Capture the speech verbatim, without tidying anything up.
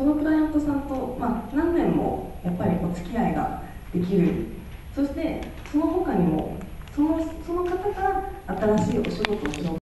そのクライアントさんと、まあ、何年もやっぱりお付き合いができる。そしてその他にもそのその方から新しいお仕事をしよう